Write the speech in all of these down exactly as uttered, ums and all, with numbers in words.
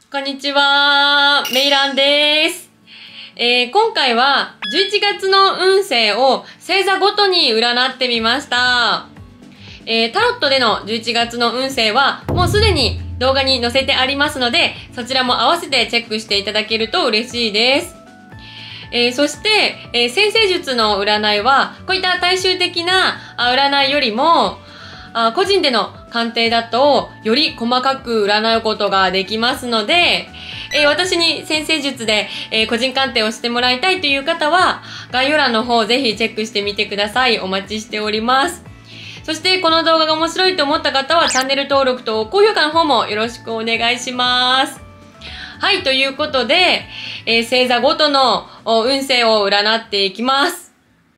こんにちは、メイランです。えー、今回はじゅういちがつの運勢を星座ごとに占ってみました。えー、タロットでのじゅういちがつの運勢はもうすでに動画に載せてありますので、そちらも合わせてチェックしていただけると嬉しいです。えー、そして、えー、占星術の占いはこういった大衆的な占いよりもあ個人での鑑定だとより細かく占うことができますので、えー、私に占星術で、えー、個人鑑定をしてもらいたいという方は概要欄の方ぜひチェックしてみてください。お待ちしております。そしてこの動画が面白いと思った方はチャンネル登録と高評価の方もよろしくお願いします。はい、ということで、えー、星座ごとの運勢を占っていきます。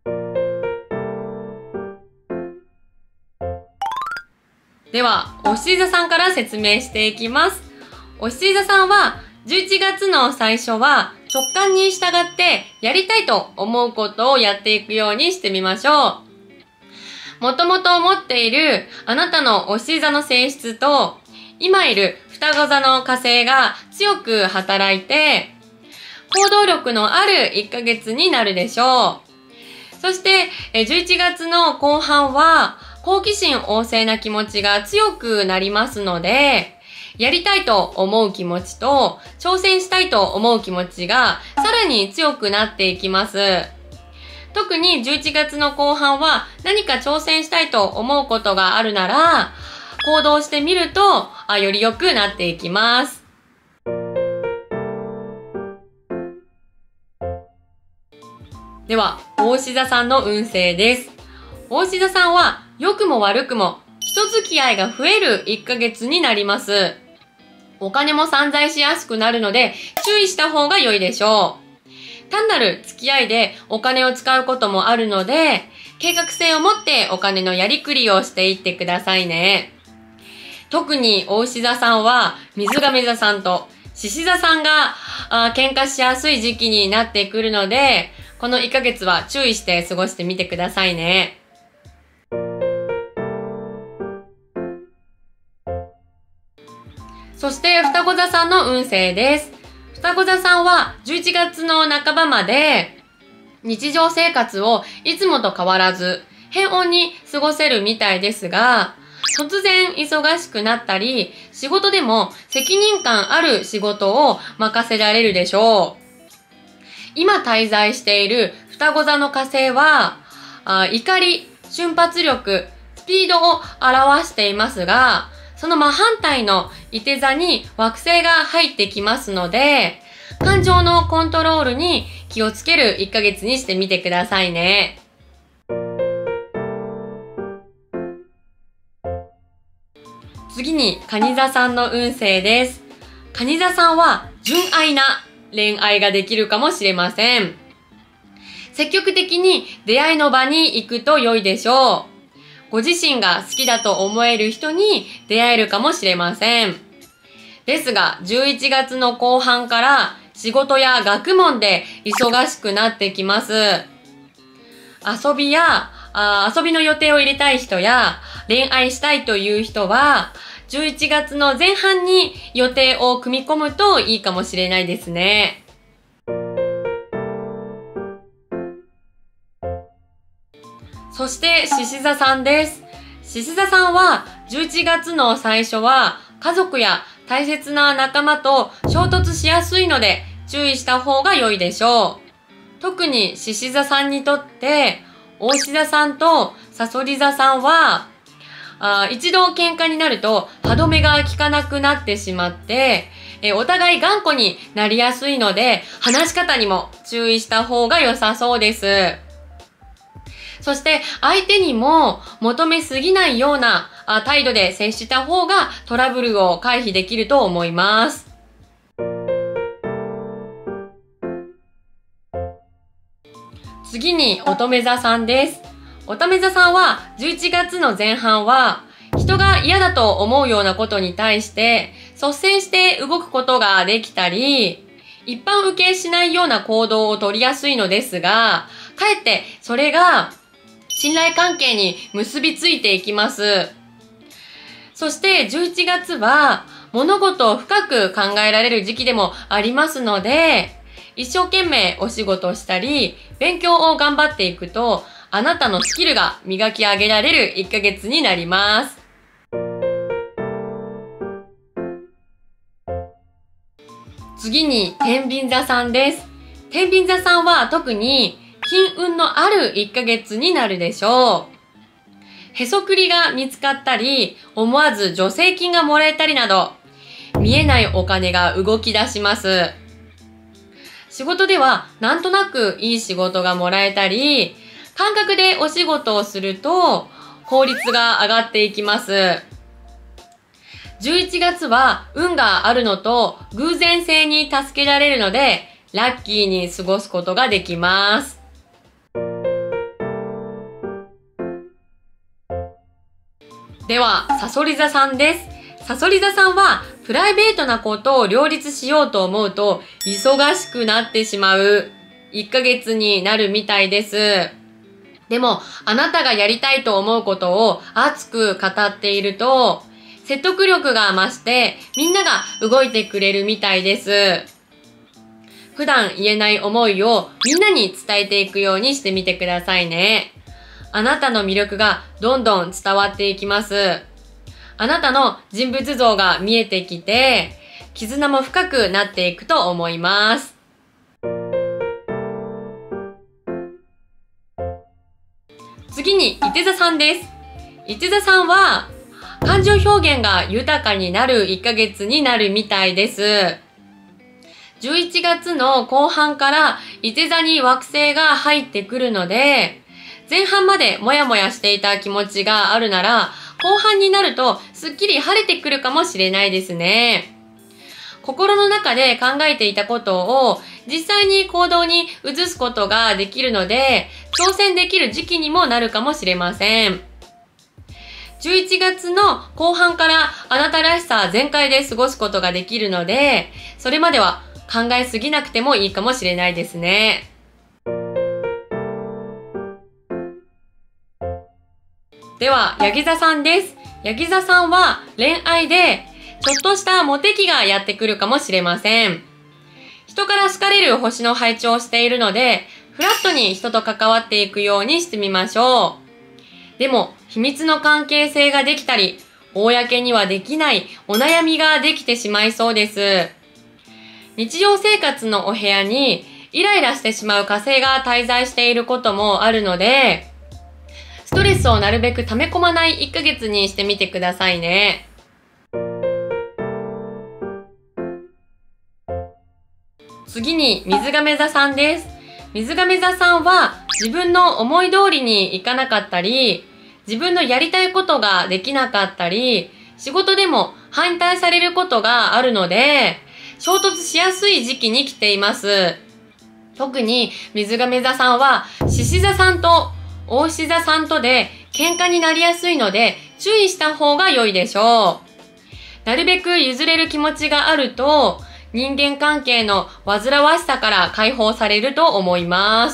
では、おし座さんから説明していきます。おし座さんは、じゅういちがつの最初は直感に従ってやりたいと思うことをやっていくようにしてみましょう。もともと持っているあなたのおし座の性質と、今いる双子座の火星が強く働いて、行動力のあるいっかげつになるでしょう。そして、じゅういちがつの後半は、好奇心旺盛な気持ちが強くなりますので、やりたいと思う気持ちと、挑戦したいと思う気持ちがさらに強くなっていきます。特にじゅういちがつの後半は何か挑戦したいと思うことがあるなら、行動してみると、あ、より良くなっていきます。では、牡牛座さんの運勢です。牡牛座さんは、良くも悪くも人付き合いが増えるいっかげつになります。お金も散財しやすくなるので注意した方が良いでしょう。単なる付き合いでお金を使うこともあるので、計画性を持ってお金のやりくりをしていってくださいね。特に牡牛座さんは水亀座さんと獅子座さんがあ喧嘩しやすい時期になってくるので、このいっかげつは注意して過ごしてみてくださいね。そして双子座さんの運勢です。双子座さんはじゅういちがつの半ばまで日常生活をいつもと変わらず平穏に過ごせるみたいですが、突然忙しくなったり、仕事でも責任感ある仕事を任せられるでしょう。今滞在している双子座の火星は、あ怒り、瞬発力、スピードを表していますが、その真反対のいて座に惑星が入ってきますので、感情のコントロールに気をつけるいっかげつにしてみてくださいね。次に、蟹座さんの運勢です。蟹座さんは純愛な恋愛ができるかもしれません。積極的に出会いの場に行くと良いでしょう。ご自身が好きだと思える人に出会えるかもしれません。ですが、じゅういちがつの後半から仕事や学問で忙しくなってきます。遊びや、あ遊びの予定を入れたい人や恋愛したいという人は、じゅういちがつの前半に予定を組み込むといいかもしれないですね。そして獅子座さんです。獅子座さんはじゅういちがつの最初は家族や大切な仲間と衝突しやすいので注意した方が良いでしょう。特に獅子座さんにとって牡牛座さんと蠍座さんはあ一度喧嘩になると歯止めが効かなくなってしまってえお互い頑固になりやすいので話し方にも注意した方が良さそうです。そして相手にも求めすぎないような態度で接した方がトラブルを回避できると思います。次に乙女座さんです。乙女座さんはじゅういちがつの前半は人が嫌だと思うようなことに対して率先して動くことができたり、一般受けしないような行動を取りやすいのですが、かえってそれが信頼関係に結びついていきます。そしてじゅういちがつは物事を深く考えられる時期でもありますので、一生懸命お仕事をしたり、勉強を頑張っていくと、あなたのスキルが磨き上げられるいっかげつになります。次に、天秤座さんです。天秤座さんは特に金運のあるいっかげつになるでしょう。へそくりが見つかったり、思わず助成金がもらえたりなど、見えないお金が動き出します。仕事ではなんとなくいい仕事がもらえたり、感覚でお仕事をすると効率が上がっていきます。じゅういちがつは運があるのと偶然性に助けられるので、ラッキーに過ごすことができます。では、さそり座さんです。さそり座さんは、プライベートなことを両立しようと思うと、忙しくなってしまういっかげつになるみたいです。でも、あなたがやりたいと思うことを熱く語っていると、説得力が増して、みんなが動いてくれるみたいです。普段言えない思いをみんなに伝えていくようにしてみてくださいね。あなたの魅力がどんどん伝わっていきます。あなたの人物像が見えてきて、絆も深くなっていくと思います。次に、いて座さんです。いて座さんは、感情表現が豊かになるいっかげつになるみたいです。じゅういちがつの後半からいて座に惑星が入ってくるので、前半までモヤモヤしていた気持ちがあるなら、後半になるとすっきり晴れてくるかもしれないですね。心の中で考えていたことを実際に行動に移すことができるので、挑戦できる時期にもなるかもしれません。じゅういちがつの後半からあなたらしさ全開で過ごすことができるので、それまでは考えすぎなくてもいいかもしれないですね。では、ヤギ座さんです。ヤギ座さんは恋愛でちょっとしたモテ期がやってくるかもしれません。人から好かれる星の配置をしているので、フラットに人と関わっていくようにしてみましょう。でも、秘密の関係性ができたり、公にはできないお悩みができてしまいそうです。日常生活のお部屋にイライラしてしまう火星が滞在していることもあるので、ストレスをなるべく溜め込まないいっかげつにしてみてくださいね。次に、水亀座さんです。水亀座さんは自分の思い通りにいかなかったり、自分のやりたいことができなかったり、仕事でも反対されることがあるので、衝突しやすい時期に来ています。特に水亀座さんは獅子座さんと牡牛座さんとで喧嘩になりやすいので注意した方が良いでしょう。なるべく譲れる気持ちがあると人間関係の煩わしさから解放されると思います。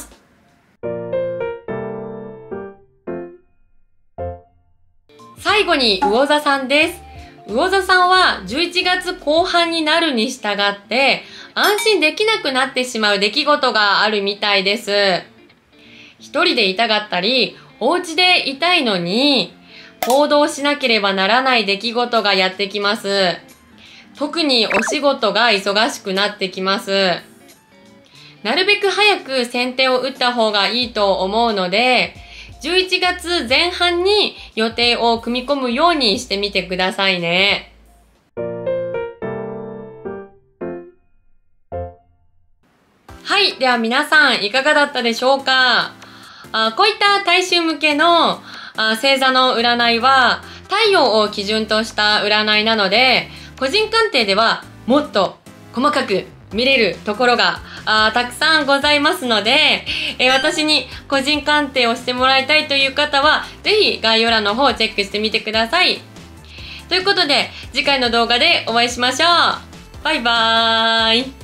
最後に魚座さんです。魚座さんはじゅういちがつこう半になるに従って安心できなくなってしまう出来事があるみたいです。一人でいたがったり、お家でいたいのに、行動しなければならない出来事がやってきます。特にお仕事が忙しくなってきます。なるべく早く先手を打った方がいいと思うので、じゅういちがつぜん半に予定を組み込むようにしてみてくださいね。はい。では皆さんいかがだったでしょうか？あこういった大衆向けのあ星座の占いは太陽を基準とした占いなので、個人鑑定ではもっと細かく見れるところがあたくさんございますので、えー、私に個人鑑定をしてもらいたいという方はぜひ概要欄の方をチェックしてみてください。ということで次回の動画でお会いしましょう。バイバーイ。